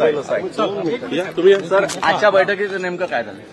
Sir आजच्या बैठकीत नेमकं काय झालं?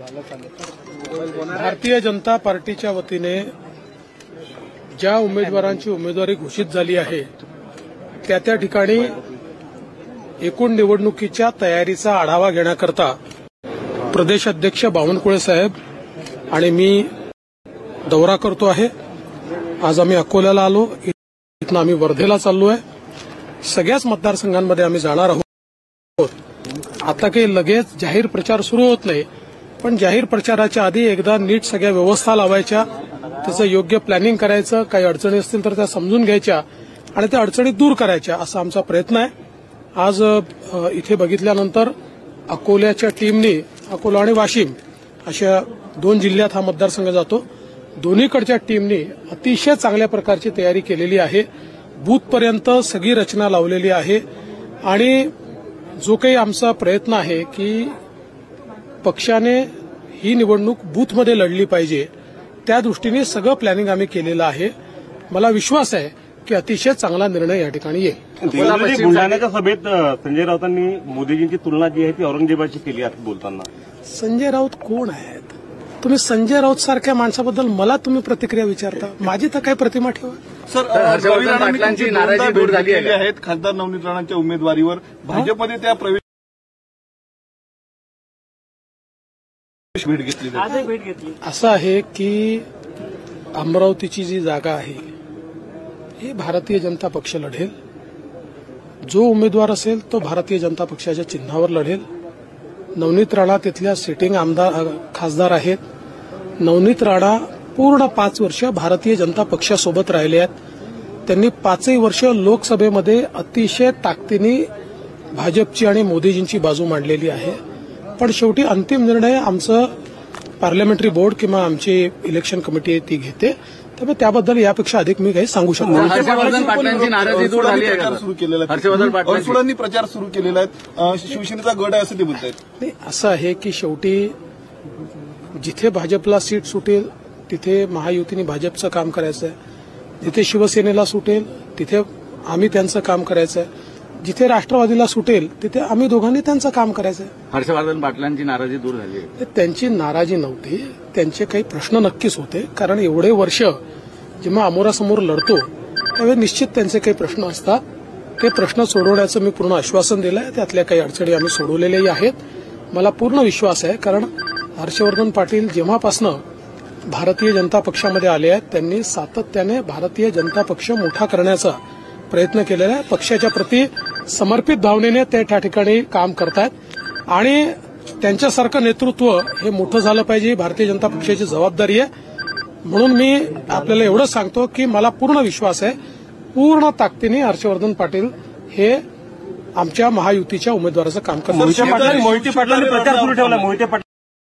भारतीय जनता पार्टीच्या वतीने ज्या उमेदवारांची उमेदवारी घोषित झाली आहे त्या ठिकाणी एकूण निवडणुकीच्या तयारीचा आढावा घेण्याकरता प्रदेश अध्यक्ष बावनकुळे साहेब आणि मी दौरा करतो आहे। आज आम्ही अकोल्याला आलो, इथून आम्ही वर्धेला चाललो आहे। सगळ्याच मतदारसंघांमध्ये आम्ही जाणार आहोत। आता काही लगेच जाहीर प्रचार सुरू होत नाही, पण जाहीर प्रचाराच्या आधी एकदा नीट सगळ्या व्यवस्था लावायच्या, त्याचं योग्य प्लॅनिंग करायचं, काही अडचणी असतील तर त्या समजून घ्यायच्या आणि त्या अडचणी दूर करायच्या, असा आमचा प्रयत्न आहे। आज इथे बघितल्यानंतर अकोल्याच्या टीमने अकोला आणि वाशिम अशा 2 जिल्ह्यात हा मतदारसंघ जातो। दोन्हीकडच्या टीमने अतिशय चांगल्या प्रकारची तयारी केलेली आहे। बूथपर्यंत सगळी रचना लावलेली आहे आणि जो काही आमचा प्रयत्न आहे की पक्षाने ही निवडणूक बूथमध्ये लढली पाहिजे, त्या दृष्टीने सगळं प्लॅनिंग आम्ही केलेलं आहे। मला विश्वास आहे की अतिशय चांगला निर्णय या ठिकाणी येईल। बुलढाण्याच्या सभेत संजय राऊतांनी मोदीजींची तुलना जी आहे ती औरंगजेबाची केली आहे बोलताना। संजय राऊत कोण आहेत? तुम्ही संजय राऊत सारख्या माणसाबद्दल मला तुम्ही प्रतिक्रिया विचारता? माझी तर काय प्रतिमा ठेवा। सर हर्षवर्धन पाटलांची नाराजी दूर झाली आहे खासदार नवनीत राणांच्या उमेदवारीवर भाजपमध्ये त्या प्रवेश भेट घेतली। असं आहे की अमरावतीची जी जागा आहे ही भारतीय जनता पक्ष लढेल। जो उमेदवार असेल तो भारतीय जनता पक्षाच्या चिन्हावर लढेल। नवनीत राणा तिथल्या सिटिंग खासदार आहेत। नवनीत राणा पूर्ण 5 वर्ष भारतीय जनता पक्षासोबत राहिले आहेत। त्यांनी 5ही वर्ष लोकसभेमध्ये अतिशय ताकदीने भाजपची आणि मोदीजींची बाजू मांडलेली आहे। पण शेवटी अंतिम निर्णय आमचं पार्लमेंटरी बोर्ड किंवा आमची इलेक्शन कमिटी ती घेते, त्यामुळे त्याबद्दल यापेक्षा अधिक मी काही सांगू शकतो। हर्षवर्धन पाटलांची नाराजी दूर झाली आहे। हर्षवर्धन पाटलांनी प्रचार सुरू केलेला आहे, शिवसेनेचा गड आहे असं ते बोलतायत। नाही, असं आहे की शेवटी जिथे भाजपला सीट सुटेल तिथे महायुतीने भाजपचं काम करायचं आहे, जिथे शिवसेनेला सुटेल तिथे आम्ही त्यांचं काम करायचं आहे, जिथे राष्ट्रवादीला सुटेल तिथे आम्ही दोघांनी त्यांचं काम करायचं आहे। हर्षवर्धन पाटलांची नाराजी दूर झाली आहे? त्यांची नाराजी नव्हती, त्यांचे काही प्रश्न नक्कीच होते, कारण एवढे वर्ष जेव्हा अमोरासमोर लढतो त्यावेळी निश्चित त्यांचे काही प्रश्न असतात। ते प्रश्न सोडवण्याचं मी पूर्ण आश्वासन दिलं आहे। त्यातल्या काही अडचणी आम्ही सोडवलेल्याही आहेत। मला पूर्ण विश्वास आहे, कारण हर्षवर्धन पाटील जेव्हापासनं भारतीय जनता पक्षामध्ये आले आहेत त्यांनी सातत्याने भारतीय जनता पक्ष मोठा करण्याचा प्रयत्न केलेला आहे। पक्षाच्या प्रती समर्पित भावनेने ते त्या ठिकाणी काम करतात आणि त्यांच्यासारखं नेतृत्व हे मोठं झालं पाहिजे, ही भारतीय जनता पक्षाची जबाबदारी आहे। म्हणून मी आपल्याला एवढं सांगतो की मला पूर्ण विश्वास आहे, पूर्ण ताकदीने हर्षवर्धन पाटील हे आमच्या महायुतीच्या उमेदवाराचं काम करतात। मोहिते पाटलांनी प्रचार सुरू ठेवला। मोहिते पाटील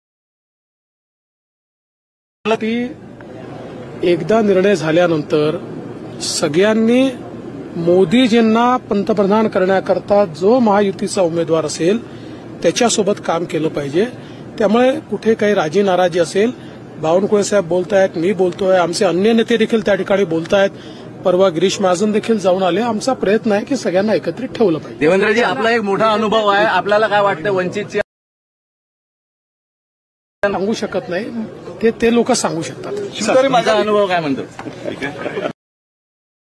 एकदा निर्णय झाल्यानंतर सगळ्यांनी मोदीजींना पंतप्रधान करण्याकरता जो महायुतीचा उमेदवार असेल त्याच्यासोबत काम केलं पाहिजे। त्यामुळे कुठे काही राजी नाराजी असेल, बावनकुळे साहेब बोलतायत, मी बोलतोय, आमचे अन्य नेते देखील त्या ठिकाणी बोलतायत, परवा गिरीश महाजन देखील जाऊन आले। आमचा प्रयत्न आहे की सगळ्यांना एकत्रित ठेवलं पाहिजे। देवेंद्रजी, आपला एक मोठा अनुभव आहे, आपल्याला काय वाटतं वंचितची? सांगू शकत नाही, ते लोक सांगू शकतात। माझा अनुभव काय म्हणतो?